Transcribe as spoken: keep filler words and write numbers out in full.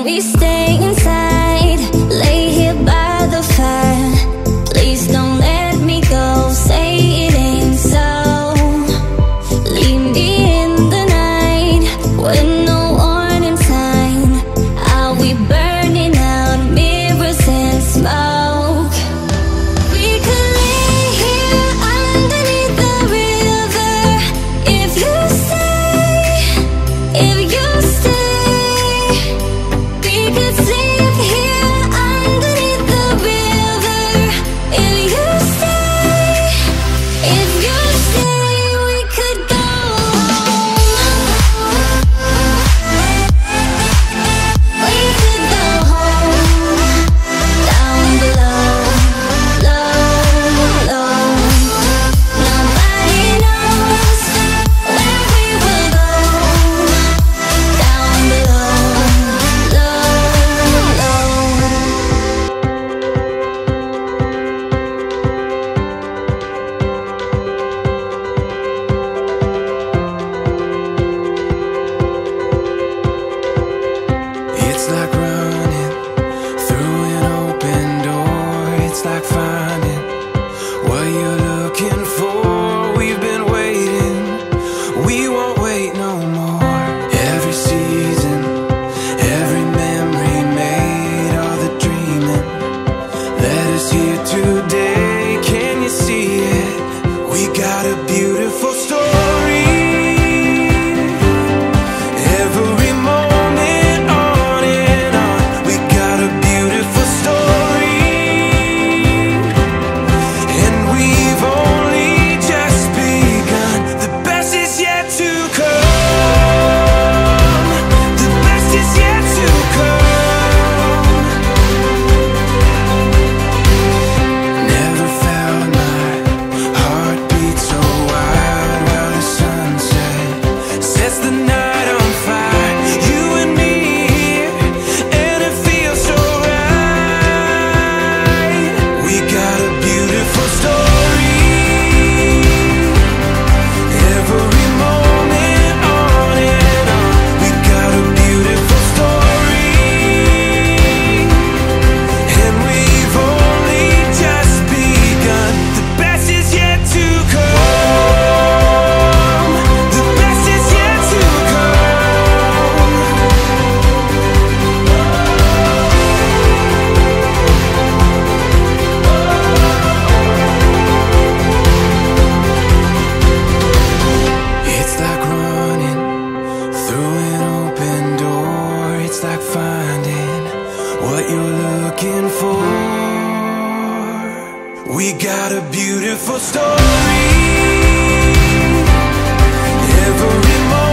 we stay inside, lay here by the fire. Please don't let me go, say it ain't so. Leave me in the night with no warning sign. I'll be burning out mirrors and smoke. We could lay here underneath the river if you stay, if you stay. We could sleep here underneath the river if you stay, if you stay. We could go home. We could go home, down below, low, low. Nobody knows where we will go, down below, low, low. It's like running through an open door. It's like finding what you're looking for. We've been waiting, we won't wait no more. Every season, every memory made, all the dreaming led us here today. Can you see it? We got a beautiful story. Every moment on and on, we got a beautiful story. And we've only just begun. The best is yet to come. The best is yet to come. Never felt my heart beat so wild while the sunset sets the night on fire. You and me here, and it feels so right. We got a beautiful story. Every moment on and on, we got a beautiful story. And we've only just begun. The best is yet to come. The best is yet to come. It's like running through an open door. It's like finding what you're looking for. We got a beautiful story. Every moment